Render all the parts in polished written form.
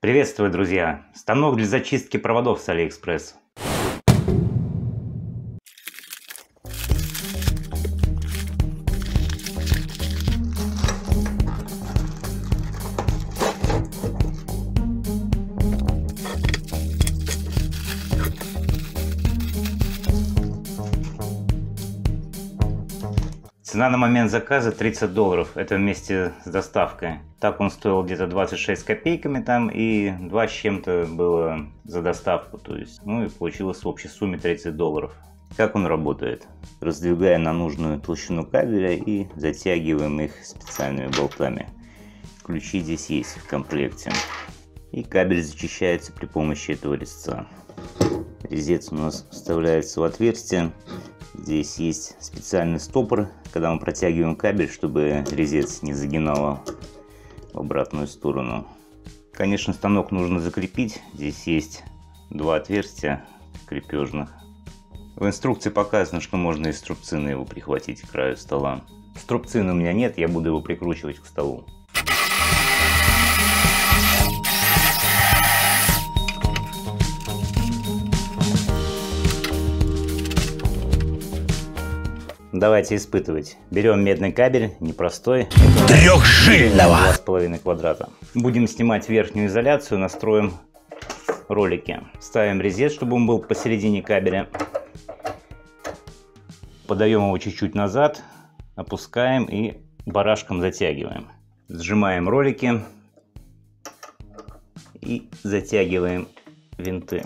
Приветствую, друзья! Станок для зачистки проводов с AliExpress. Цена на момент заказа $30. Это вместе с доставкой. Так он стоил где-то 26 копейками там, и 2 с чем-то было за доставку. То есть, и получилось в общей сумме $30. Как он работает? Раздвигаем на нужную толщину кабеля и затягиваем их специальными болтами. Ключи здесь есть в комплекте. И кабель зачищается при помощи этого резца. Резец у нас вставляется в отверстие. Здесь есть специальный стопор, когда мы протягиваем кабель, чтобы резец не загинало в обратную сторону. Конечно, станок нужно закрепить. Здесь есть 2 отверстия крепежных. В инструкции показано, что можно из струбцины его прихватить к краю стола. Струбцины у меня нет, я буду его прикручивать к столу. Давайте испытывать. Берем медный кабель, непростой. Трехжильного. 2,5 квадрата. Будем снимать верхнюю изоляцию, настроим ролики. Ставим резец, чтобы он был посередине кабеля. Подаем его чуть-чуть назад, опускаем и барашком затягиваем. Сжимаем ролики и затягиваем винты.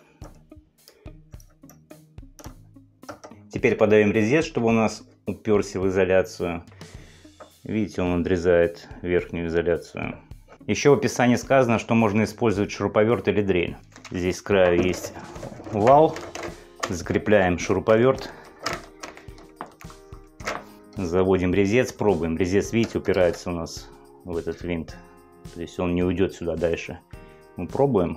Теперь подаем резец, чтобы у нас уперся в изоляцию. Видите, он надрезает верхнюю изоляцию. Еще в описании сказано, что можно использовать шуруповерт или дрель. Здесь с краю есть вал. Закрепляем шуруповерт. Заводим резец, пробуем. Резец, видите, упирается у нас в этот винт. То есть он не уйдет сюда дальше. Мы пробуем.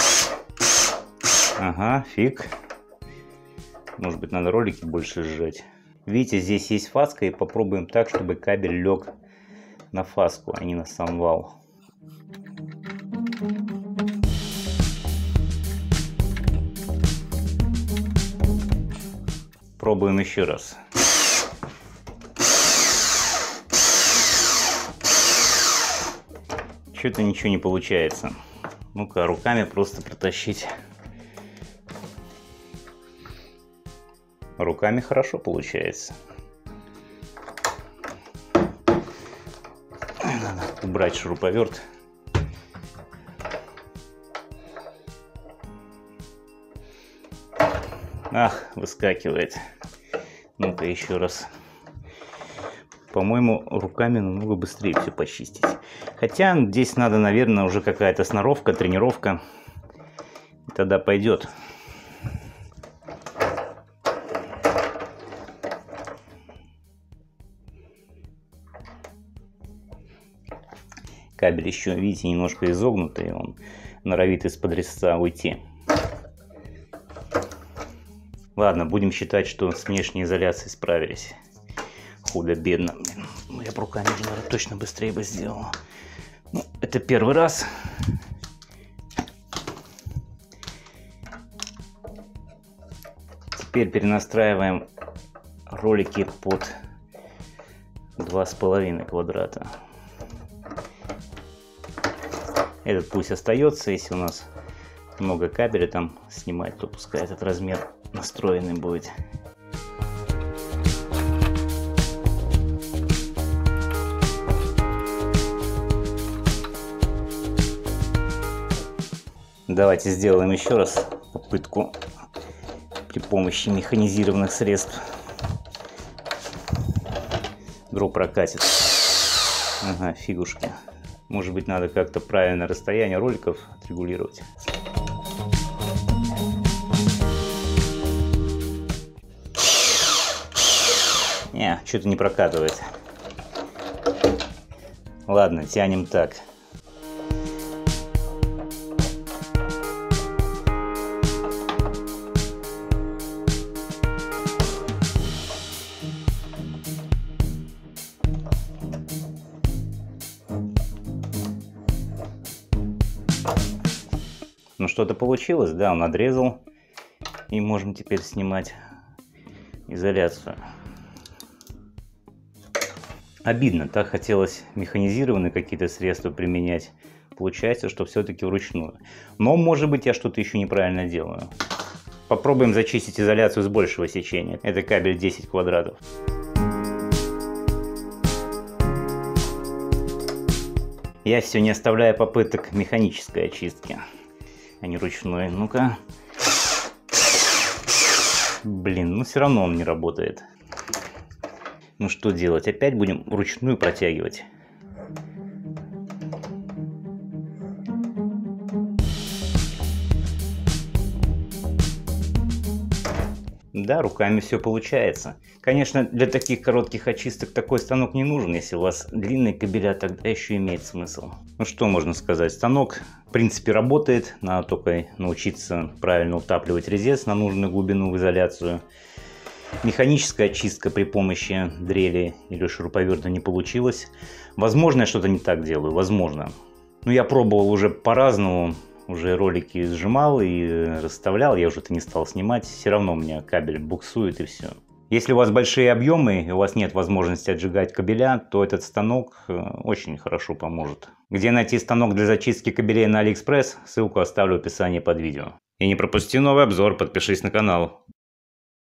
Ага, фиг. Может быть, надо ролики больше сжать. Видите, здесь есть фаска, и попробуем так, чтобы кабель лег на фаску, а не на сам вал. Пробуем еще раз. Что-то ничего не получается. Ну-ка, руками просто протащить. Руками хорошо получается. Надо убрать шуруповерт. Ах, выскакивает. Ну-ка еще раз. По-моему, руками намного быстрее все почистить. Хотя здесь надо, наверное, уже какая-то сноровка, тренировка. И тогда пойдет. Кабель еще, видите, немножко изогнутый, он норовит из-под резца уйти. Ладно, будем считать, что с внешней изоляцией справились. Худо-бедно. Я бы руками, наверное, точно быстрее бы сделал. Ну, это первый раз. Теперь перенастраиваем ролики под 2,5 квадрата. Этот пусть остается, если у нас много кабеля там снимать, то пускай этот размер настроенный будет. Давайте сделаем еще раз попытку при помощи механизированных средств. Вдруг прокатит. Ага, фигушки. Может быть, надо как-то правильно расстояние роликов отрегулировать. Не, что-то не прокатывает. Ладно, тянем так. Ну что-то получилось, да, он отрезал. И можем теперь снимать изоляцию. Обидно, так хотелось механизированные какие-то средства применять. Получается, что все-таки вручную. Но, может быть, я что-то еще неправильно делаю. Попробуем зачистить изоляцию с большего сечения. Это кабель 10 квадратов. Я все не оставляю попыток механической очистки, а не ручной. Ну-ка. Блин, ну все равно он не работает. Ну что делать? Опять будем вручную протягивать. Да, руками все получается. Конечно, для таких коротких очисток такой станок не нужен. Если у вас длинные кабеля, тогда еще имеет смысл. Ну что можно сказать? Станок в принципе работает. Надо только научиться правильно утапливать резец на нужную глубину в изоляцию. Механическая очистка при помощи дрели или шуруповерта не получилась. Возможно, я что-то не так делаю. Возможно. Но я пробовал уже по-разному. Уже ролики сжимал и расставлял, я уже это не стал снимать, все равно у меня кабель буксует и все. Если у вас большие объемы и у вас нет возможности отжигать кабеля, то этот станок очень хорошо поможет. Где найти станок для зачистки кабелей на AliExpress, ссылку оставлю в описании под видео. И не пропусти новый обзор, подпишись на канал.